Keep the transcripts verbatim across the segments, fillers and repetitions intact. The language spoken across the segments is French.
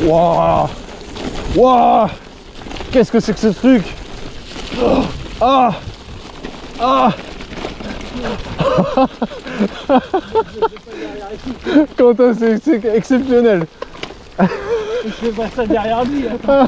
Waouh. Waouh. Qu'est-ce que c'est que ce truc? Ah. Ah. Quentin, c'est exceptionnel. Je fais pas ça derrière lui. Attends.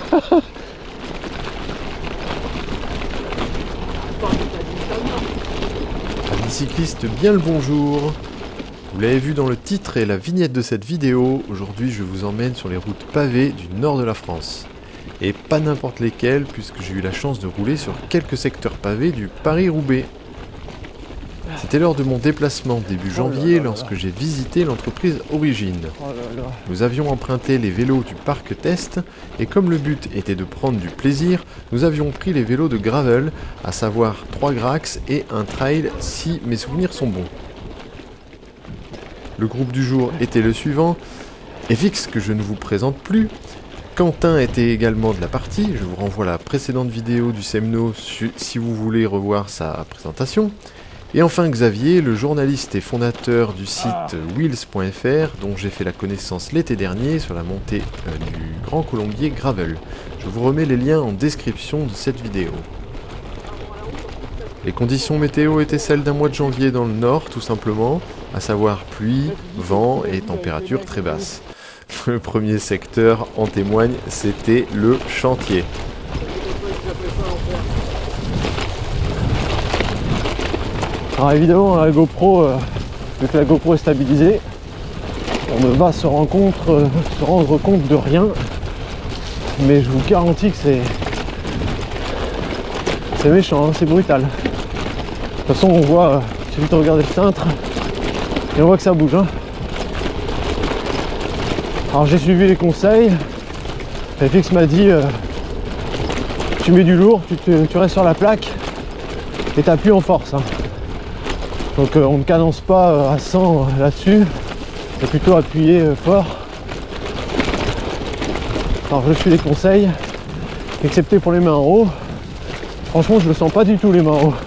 Amis cyclistes, bien le bonjour. Vous l'avez vu dans le titre et la vignette de cette vidéo, aujourd'hui je vous emmène sur les routes pavées du nord de la France. Et pas n'importe lesquelles, puisque j'ai eu la chance de rouler sur quelques secteurs pavés du Paris-Roubaix. C'était lors de mon déplacement début janvier lorsque j'ai visité l'entreprise Origine. Nous avions emprunté les vélos du parc test et comme le but était de prendre du plaisir, nous avions pris les vélos de gravel, à savoir trois Grax et un trail si mes souvenirs sont bons. Le groupe du jour était le suivant, et fixe que je ne vous présente plus. Quentin était également de la partie, je vous renvoie à la précédente vidéo du Semno si vous voulez revoir sa présentation. Et enfin Xavier, le journaliste et fondateur du site wheels point F R, dont j'ai fait la connaissance l'été dernier sur la montée euh, du Grand Colombier Gravel. Je vous remets les liens en description de cette vidéo. Les conditions météo étaient celles d'un mois de janvier dans le nord, tout simplement, à savoir pluie, vent et température très basse. Le premier secteur en témoigne, c'était le chantier. Alors évidemment la GoPro, euh, vu que la GoPro est stabilisée, on ne va se rendre compte, euh, se rendre compte de rien, mais je vous garantis que c'est c'est méchant, hein, c'est brutal. De toute façon on voit, euh, il suffit de regarder le cintre et on voit que ça bouge. Hein. Alors j'ai suivi les conseils, F X m'a dit euh, tu mets du lourd, tu, te, tu restes sur la plaque et tu appuies en force. Hein. Donc euh, on ne cadence pas euh, à cent euh, là-dessus, c'est plutôt appuyer euh, fort. Alors je suis les conseils, excepté pour les mains en haut. Franchement je le sens pas du tout les mains en haut.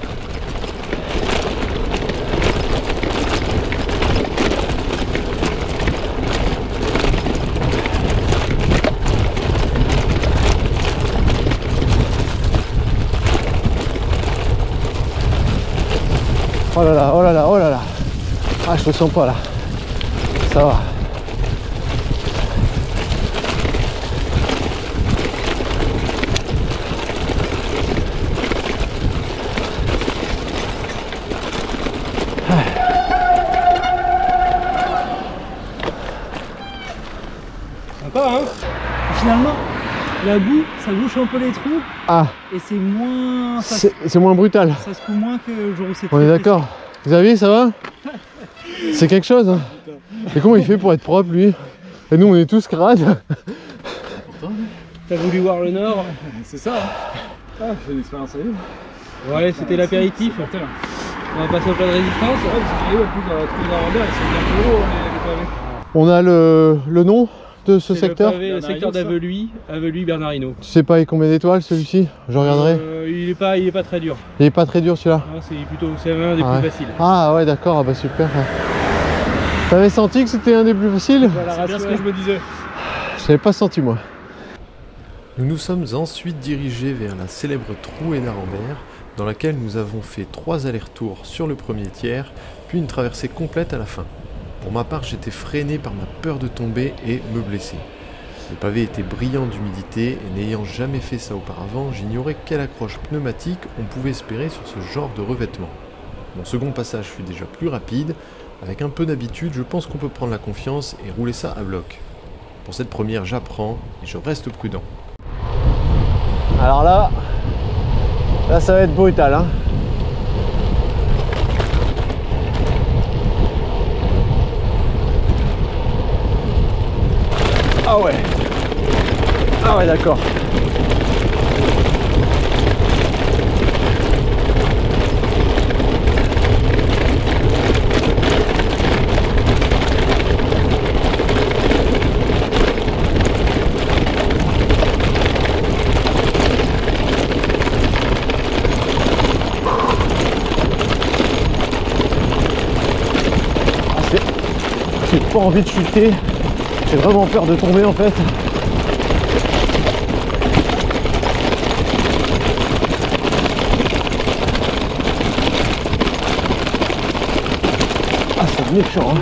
Oh là là, oh là là, oh là là. Ah, je le sens pas là. Ça va. Sympa, hein. Finalement, la boue, ça bouche un peu les trous. Ah. Et c'est moins... C'est moins brutal. Ça se coule moins que le jour où c'est... On est d'accord. Xavier, ça va? C'est quelque chose. Hein. Et comment il fait pour être propre, lui? Et nous, on est tous crades. T'as voulu voir le nord? C'est ça. Hein. Ah, j'ai une expérience à vivre. Ouais, c'était l'apéritif. On va passer au plat de résistance. Ouais, parce que en plus, dans la troupe d'Arambert, ils sont bien plus gros, les pavés. On a le, le nom de ce secteur? Le, pavé, le secteur d'Aveluy, Aveluy Bernardino. Tu sais pas combien d'étoiles celui-ci? Je regarderai. Euh, il est pas, il est pas très dur. Il est pas très dur celui-là? C'est plutôt, c'est un des ah plus ouais. faciles. Ah ouais, d'accord, ah bah super. T'avais senti que c'était un des plus faciles? Voilà, c'est bien ce que je me disais. Je l'avais pas senti moi. Nous nous sommes ensuite dirigés vers la célèbre trouée d'Arambert, dans laquelle nous avons fait trois allers-retours sur le premier tiers, puis une traversée complète à la fin. Pour ma part, j'étais freiné par ma peur de tomber et me blesser. Le pavé était brillant d'humidité et n'ayant jamais fait ça auparavant, j'ignorais quelle accroche pneumatique on pouvait espérer sur ce genre de revêtement. Mon second passage fut déjà plus rapide. Avec un peu d'habitude, je pense qu'on peut prendre la confiance et rouler ça à bloc. Pour cette première, j'apprends et je reste prudent. Alors là, là ça va être brutal, hein. Ah ouais. Ah ouais, d'accord. J'ai pas envie de chuter, j'ai vraiment peur de tomber en fait. méchant. Hein.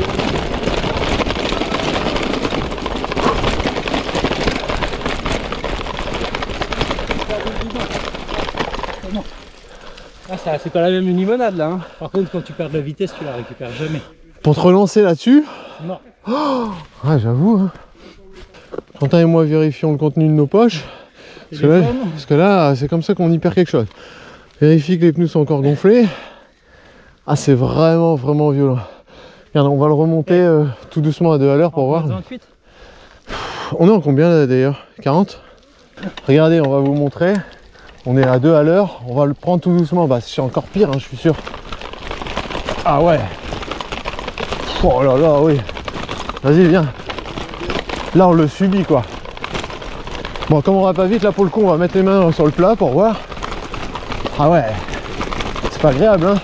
Ah, ça, c'est pas la même limonade là. Hein. Par contre, quand tu perds de la vitesse, tu la récupères jamais. Pour te relancer là-dessus. Non. Oh, ouais, j'avoue. Hein. Quentin et moi vérifions le contenu de nos poches. Parce que, là, parce que là, c'est comme ça qu'on y perd quelque chose. Vérifie que les pneus sont encore gonflés. Ah, c'est vraiment, vraiment violent. Regarde, on va le remonter euh, tout doucement à deux à l'heure pour voir. vingt-huit. On est en combien là d'ailleurs? quarante? Regardez, on va vous montrer. On est à deux à l'heure. On va le prendre tout doucement. Bah, c'est encore pire, hein, je suis sûr. Ah ouais. Oh là là, oui. Vas-y, viens. Là, on le subit quoi. Bon, comme on va pas vite, là pour le coup, on va mettre les mains sur le plat pour voir. Ah ouais. C'est pas agréable, hein.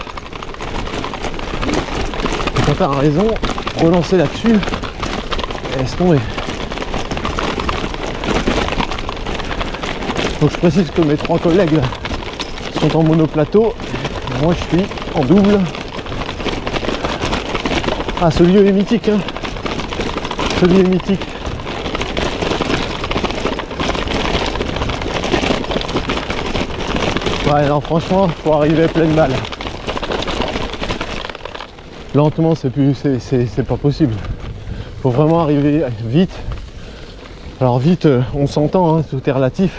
Quentin a raison. Relancer là-dessus. Laisse tomber. Donc je précise que mes trois collègues là, sont en monoplateau. Moi je suis en double. Ah, ce lieu est mythique, hein. Ce lieu est mythique. Ouais, non, franchement, faut arriver pleine balle. Lentement, c'est plus, c'est pas possible. Faut vraiment arriver vite. Alors vite, on s'entend, hein, tout est relatif.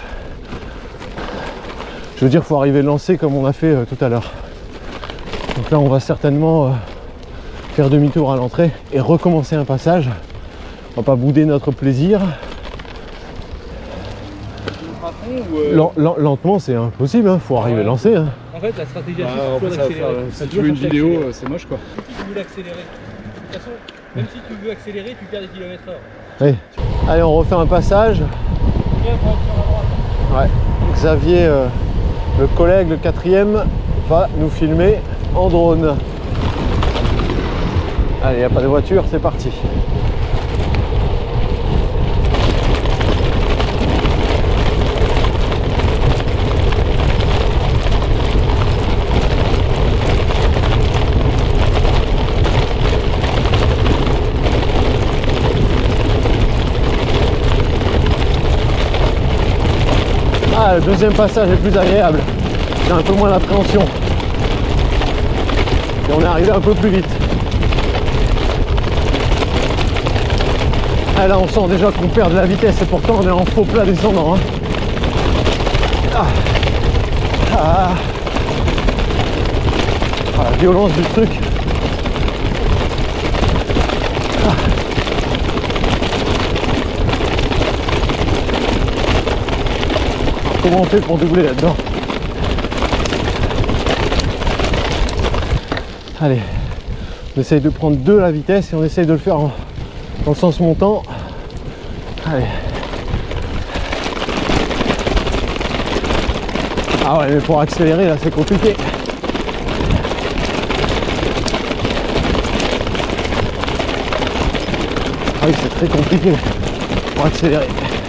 Je veux dire, faut arriver lancé comme on a fait euh, tout à l'heure. Donc là, on va certainement euh, faire demi-tour à l'entrée et recommencer un passage. On va pas bouder notre plaisir. Lent, lent, lentement, c'est impossible. Hein. Faut arriver lancé. Hein. En fait, la stratégie à Ah, suivre, c'est d'accélérer. si tu veux une vidéo, c'est moche quoi. Si tu veux l'accélérer, de toute façon, même si tu veux accélérer, tu perds des kilomètres heure. Oui. Allez, on refait un passage. Ouais. Xavier, euh, le collègue, le quatrième, va nous filmer en drone. Allez, il n'y a pas de voiture, c'est parti. Ah, le deuxième passage est plus agréable. J'ai un peu moins d'appréhension. Et on est arrivé un peu plus vite. Ah, là, on sent déjà qu'on perd de la vitesse et pourtant on est en faux plat descendant. Hein. Ah. Ah. Ah, la violence du truc. Ah. Comment on fait pour doubler là-dedans? Allez, on essaye de prendre deux la vitesse et on essaye de le faire en, dans le sens montant. Allez. Ah ouais, mais pour accélérer là c'est compliqué. Ah oui, c'est très compliqué pour accélérer.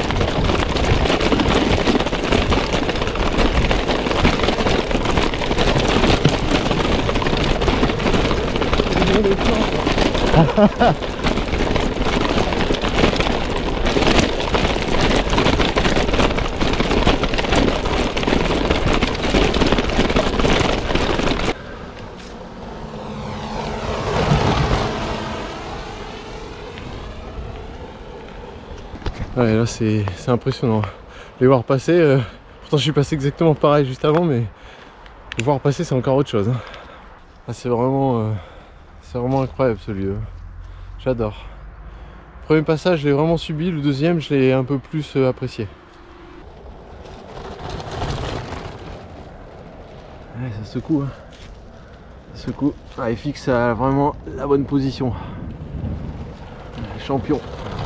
Ouais, là c'est impressionnant. Les voir passer, euh, pourtant je suis passé exactement pareil juste avant, mais les voir passer c'est encore autre chose. Hein. Ah, c'est vraiment, euh, c'est vraiment incroyable ce lieu. J'adore. Le premier passage je l'ai vraiment subi, le deuxième je l'ai un peu plus euh, apprécié. Ouais, ça secoue. Hein. Ça secoue. Ah, F X a vraiment la bonne position. Champion.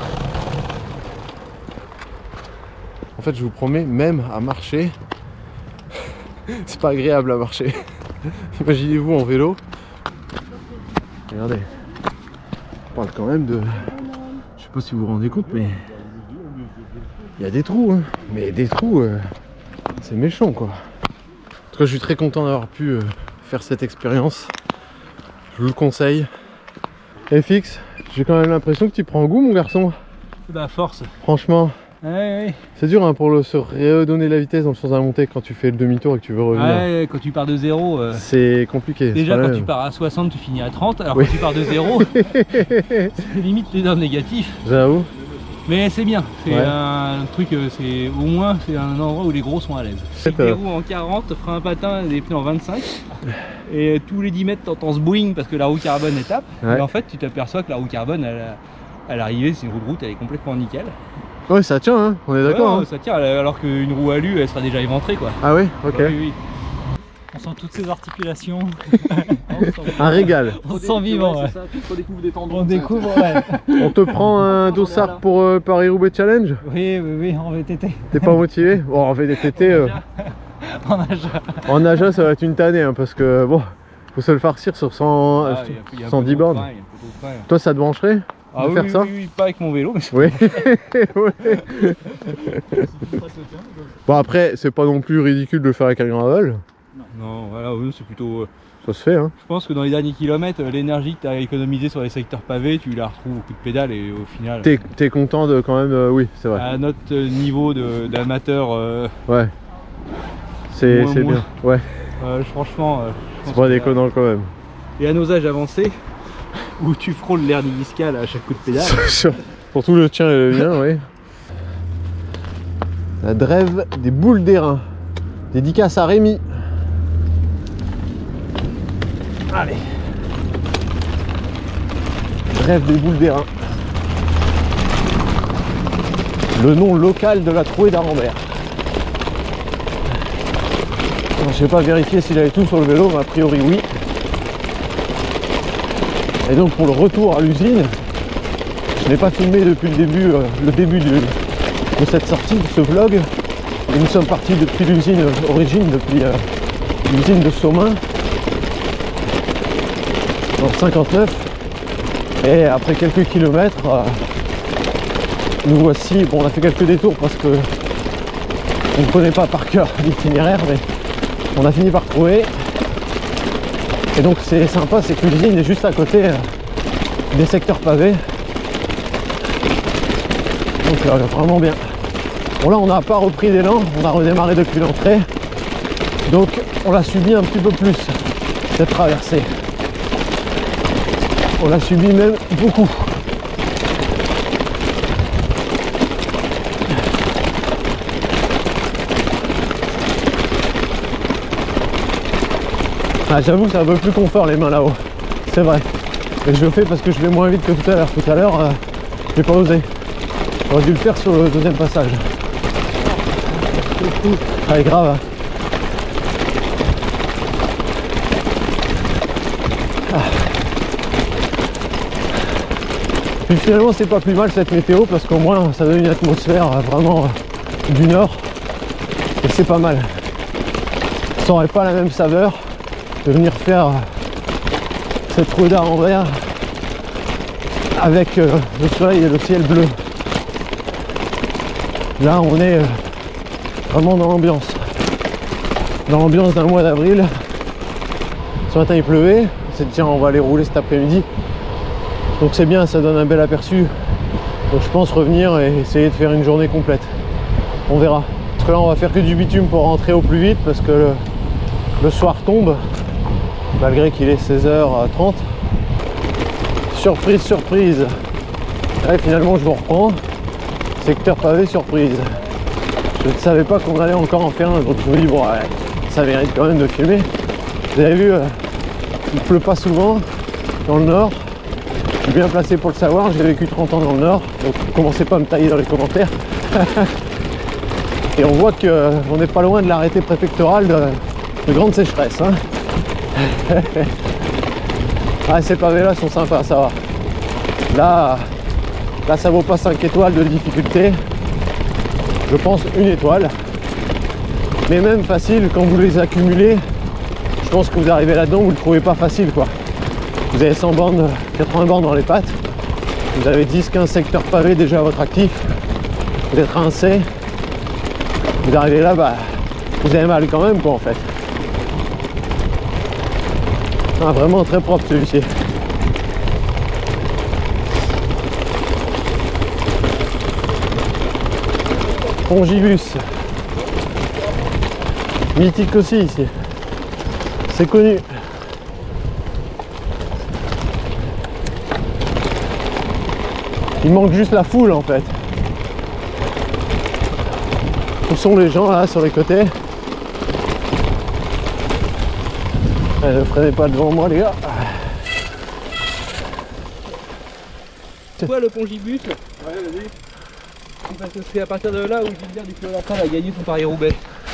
En fait, je vous promets, même à marcher, c'est pas agréable à marcher. Imaginez-vous en vélo. Regardez. On parle quand même de... Je sais pas si vous vous rendez compte, mais... Il y a des trous, hein. Mais des trous, euh... c'est méchant, quoi. En tout cas, je suis très content d'avoir pu euh, faire cette expérience. Je vous le conseille. F X, j'ai quand même l'impression que tu prends goût, mon garçon. Bah force. Franchement. Ouais, ouais. C'est dur hein, pour le, se redonner la vitesse dans le sens à la montée quand tu fais le demi-tour et que tu veux revenir. Ouais, quand tu pars de zéro. Euh... C'est compliqué. Déjà, quand tu pars à soixante, tu finis à trente. Alors, oui. Quand tu pars de zéro, c'est limite les heures négatifs. J'avoue. Mais c'est bien. C'est ouais. un truc, c'est au moins, c'est un endroit où les gros sont à l'aise. Si des roues en quarante, frein à patin, des pneus en vingt-cinq. Et tous les dix mètres, t'entends ce boing parce que la roue carbone est tape. Ouais. Et en fait, tu t'aperçois que la roue carbone, elle, à l'arrivée, c'est une roue de route, elle est complètement nickel. Ouais, ça tient, hein, on est d'accord. Ouais, hein. Ça tient, alors qu'une roue alu, elle sera déjà éventrée, quoi. Ah oui, ok. Ouais, oui, oui. On sent toutes ces articulations. Un régal. On se sent vivant, ouais. Ça, tu redécouvres des tendons. On découvre, ouais. On te prend un dossard pour euh, Paris-Roubaix Challenge? Oui, oui, oui, en V T T. T'es pas motivé? Bon, en V T T... Euh... En Aja. En Aja, ça va être une tannée, hein, parce que, bon, faut se le farcir sur cent, ah, euh, y a, y a cent dix bornes. Frein, frein. Toi, ça te brancherait ah, de oui, faire oui, ça oui, oui, pas avec mon vélo, mais oui. Oui. Bon, après, c'est pas non plus ridicule de le faire avec un gravel. Non, voilà, oui, c'est plutôt... Ça se fait, hein. Je pense que dans les derniers kilomètres, l'énergie que tu as économisée sur les secteurs pavés, tu la retrouves au coup de pédale et au final... T'es es content de quand même... Euh, oui, c'est vrai. À notre niveau d'amateur... Euh, ouais. C'est bien, ouais. Euh, franchement... Euh, c'est pas déconnant quand même. Et à nos âges avancés, où tu frôles l'hernie discale à chaque coup de pédale. Pour tout le tien et le mien, oui. La drève des boules d'airain. Dédicace à Rémi. Allez. Drève des boules d'airain. Le nom local de la trouée d'Arambert. Je n'ai pas vérifié s'il avait tout sur le vélo, mais a priori oui. Et donc pour le retour à l'usine, je n'ai pas filmé depuis le début, euh, le début de, de cette sortie, de ce vlog. Et nous sommes partis depuis l'usine origine, depuis euh, l'usine de Somain, en cinquante-neuf. Et après quelques kilomètres, euh, nous voici, bon on a fait quelques détours parce que on ne connaît pas par cœur l'itinéraire, mais on a fini par trouver. Et donc c'est sympa, c'est que l'usine est juste à côté euh, des secteurs pavés. Donc euh, vraiment bien. Bon là on n'a pas repris d'élan, on a redémarré depuis l'entrée. Donc on l'a subi un petit peu plus, cette traversée. On l'a subi même beaucoup. Ah, j'avoue que c'est un peu plus confort les mains là-haut, c'est vrai. Et je le fais parce que je vais moins vite que tout à l'heure. Tout à l'heure, euh, j'ai pas osé. J'aurais dû le faire sur le deuxième passage. Allez, grave. Ah. Puis finalement, c'est pas plus mal cette météo parce qu'au moins ça donne une atmosphère vraiment du nord. Et c'est pas mal. Ça aurait pas la même saveur de venir faire cette trouée d'Arambert avec euh, le soleil et le ciel bleu. Là on est euh, vraiment dans l'ambiance dans l'ambiance d'un mois d'avril. Ce matin il pleuvait, on s'est dit tiens on va aller rouler cet après-midi, donc c'est bien, ça donne un bel aperçu. Donc je pense revenir et essayer de faire une journée complète, on verra, parce que là on va faire que du bitume pour rentrer au plus vite parce que le, le soir tombe malgré qu'il est seize heures trente. Surprise, surprise. Ouais, finalement je vous reprends. Secteur pavé, surprise. Je ne savais pas qu'on allait encore en faire un, donc je me dis bon ouais, ça mérite quand même de filmer. Vous avez vu, euh, il pleut pas souvent dans le nord. Je suis bien placé pour le savoir, j'ai vécu trente ans dans le nord, donc commencez pas à me tailler dans les commentaires. Et on voit qu'on euh, n'est pas loin de l'arrêté préfectoral de, de grande sécheresse. Hein. Ah, ces pavés là sont sympas, ça va. Là, là ça vaut pas cinq étoiles de difficulté. Je pense une étoile. Mais même facile, quand vous les accumulez, je pense que vous arrivez là-dedans, vous le trouvez pas facile quoi. Vous avez cent bornes, quatre-vingts bornes dans les pattes. Vous avez dix quinze secteurs pavés déjà à votre actif. Vous êtes rincé. Vous arrivez là, bah, vous avez mal quand même quoi en fait. Ah, vraiment très propre celui-ci. Pongibus. Mythique aussi ici. C'est connu. Il manque juste la foule en fait. Où sont les gens là sur les côtés? Allez, ne freinez pas devant moi les gars. C'est quoi le Pongibus? Ouais, vas-y. Parce que c'est à partir de là où Gilbert du Clos-la-Salle a gagné son Paris-Roubaix.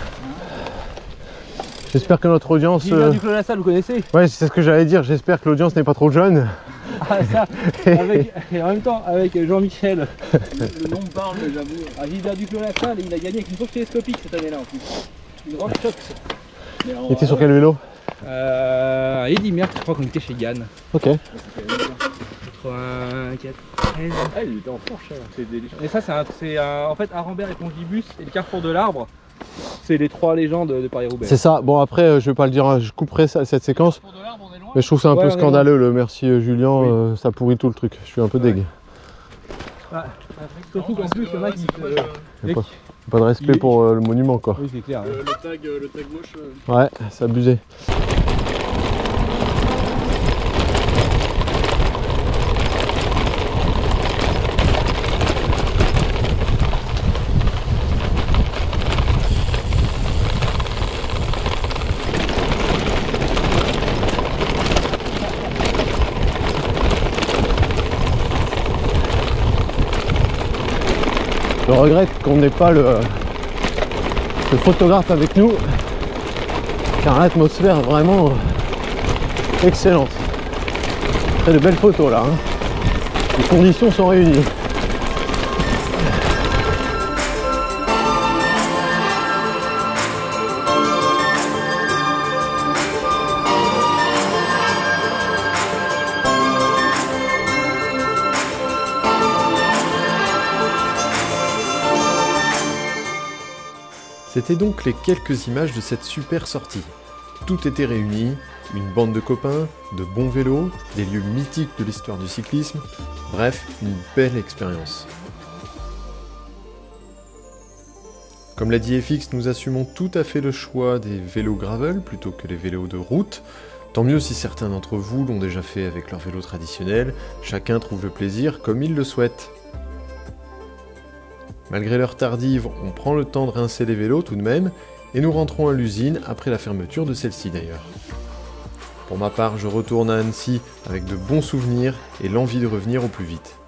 J'espère que notre audience... Gilbert euh... du Clos-la-Salle, vous connaissez? Ouais, c'est ce que j'allais dire. J'espère que l'audience n'est pas trop jeune. Ah ça, avec, et en même temps avec Jean-Michel. Le nom me parle, mais j'avoue. Ah, Gilbert du Clos-la-Salle, il a gagné avec une course télescopique cette année-là en plus. Une Rock Shox. Il était sur quel vélo? Euh... Eddy Merckx, je crois qu'on était chez Gann. Ok. quatre-vingt-quatre. Ah, il était en fourche, hein. C'est délicieux. Et ça, c'est un, c'est un- en fait Arambert et Pongibus et le Carrefour de l'Arbre. C'est les trois légendes de Paris-Roubaix. C'est ça. Bon après, euh, je vais pas le dire, hein, je couperai ça- cette séquence. Carrefour de l'Arbre, on est loin. Mais je trouve ça un Ouais, peu on est scandaleux le merci euh, Julien, Oui. euh, ça pourrit tout le truc. Je suis un peu dég. Ah, surtout qu'en plus, il y en a qui. C'est dommage, Il n'y a pas, pas de respect Il- pour euh, le monument quoi. Oui, c'est clair. Le, le tag, euh, le tag moche. euh, Ouais, c'est abusé. Je regrette qu'on n'ait pas le, le photographe avec nous, car l'atmosphère est vraiment excellente. Très de belles photos là, hein. Les conditions sont réunies. C'était donc les quelques images de cette super sortie. Tout était réuni, une bande de copains, de bons vélos, des lieux mythiques de l'histoire du cyclisme, bref, une belle expérience. Comme l'a dit F X, nous assumons tout à fait le choix des vélos gravel plutôt que les vélos de route. Tant mieux si certains d'entre vous l'ont déjà fait avec leur vélo traditionnel, chacun trouve le plaisir comme il le souhaite. Malgré l'heure tardive, on prend le temps de rincer les vélos tout de même, et nous rentrons à l'usine après la fermeture de celle-ci d'ailleurs. Pour ma part, je retourne à Annecy avec de bons souvenirs et l'envie de revenir au plus vite.